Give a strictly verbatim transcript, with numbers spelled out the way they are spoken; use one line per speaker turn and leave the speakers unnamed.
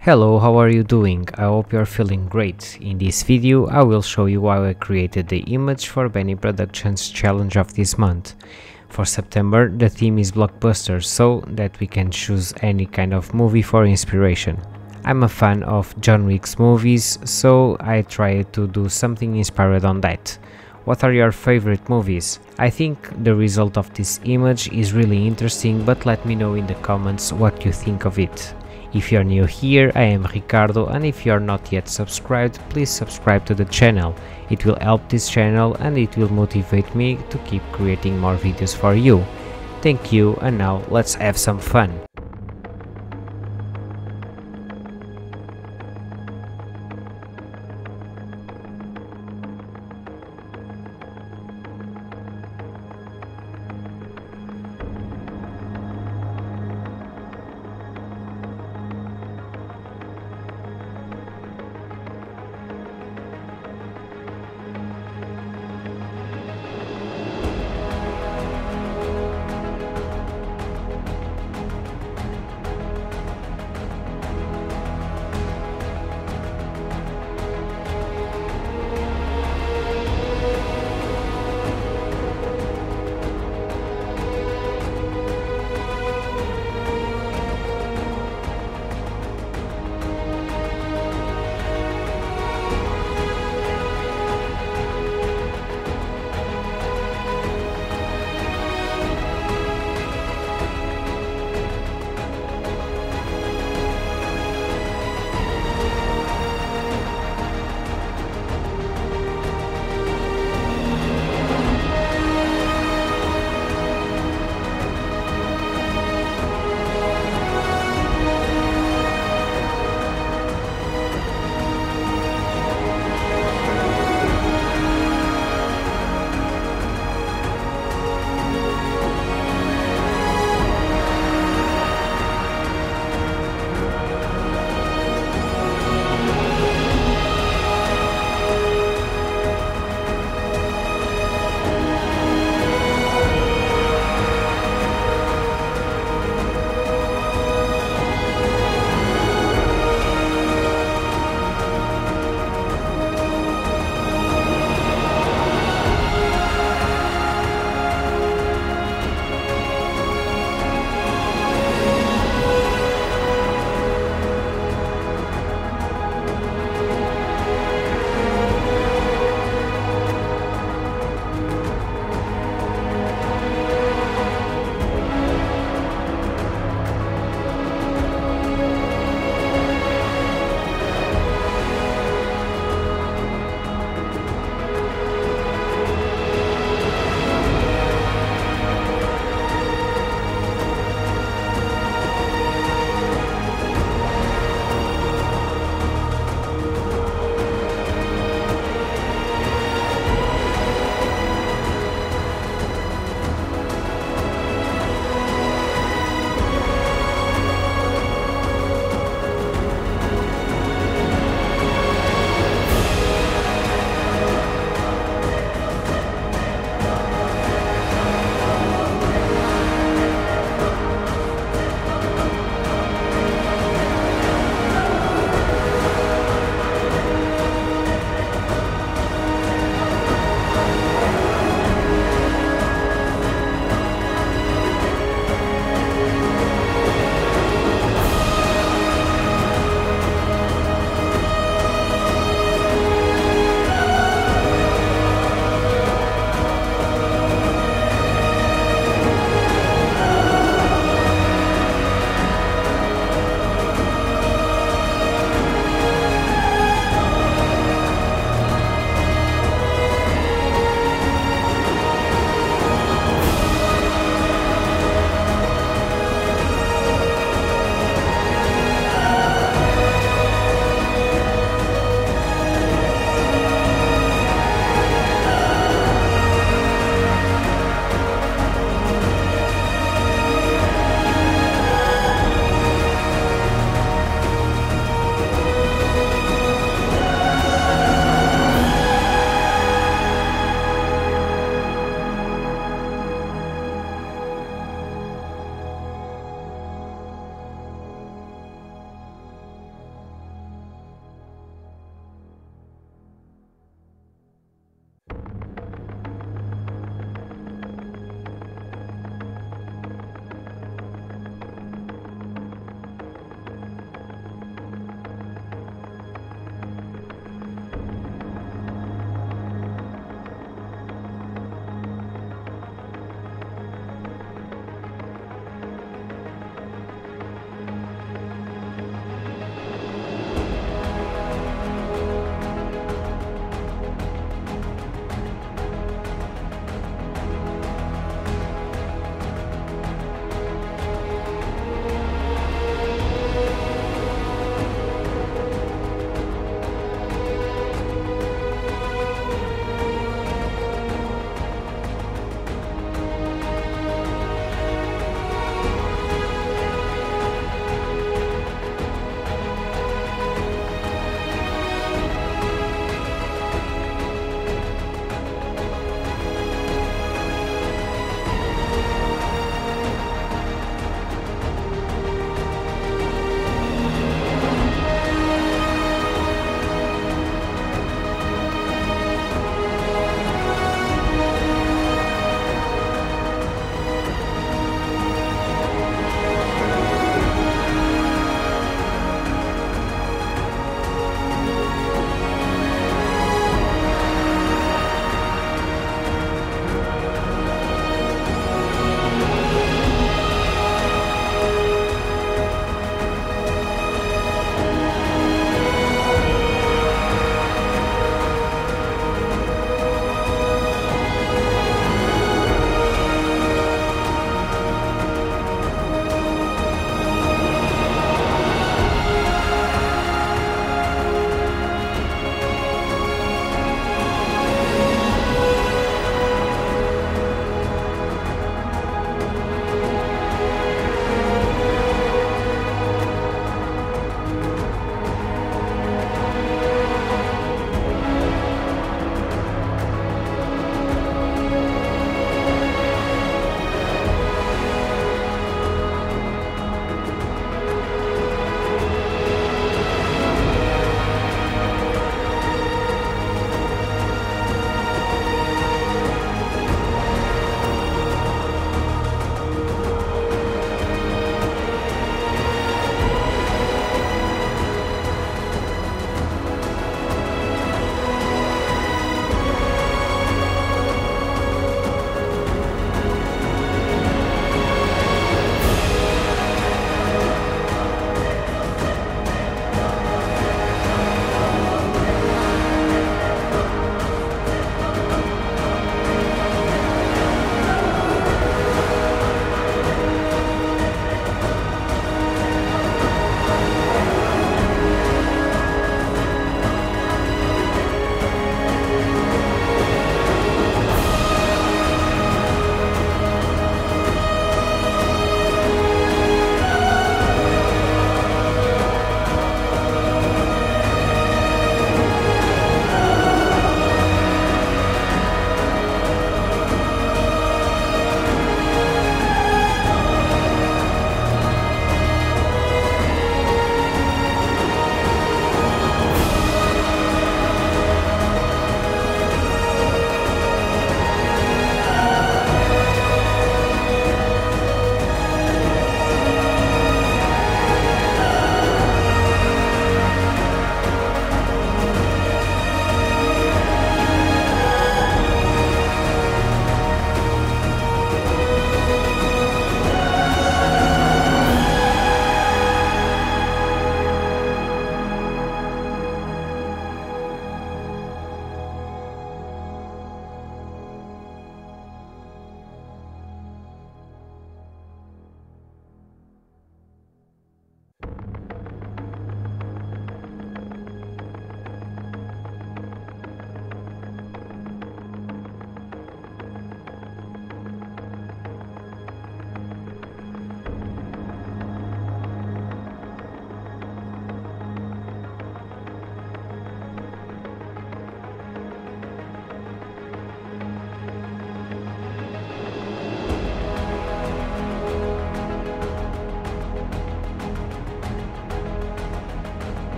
Hello, how are you doing? I hope you're feeling great. In this video I will show you how I created the image for Benny Productions challenge of this month. For September the theme is Blockbusters, so that we can choose any kind of movie for inspiration. I'm a fan of John Wick's movies, so I tried to do something inspired on that. What are your favorite movies? I think the result of this image is really interesting, but let me know in the comments what you think of it. If you're new here, I am Ricardo, and if you're not yet subscribed, please subscribe to the channel. It will help this channel and it will motivate me to keep creating more videos for you. Thank you, and now let's have some fun.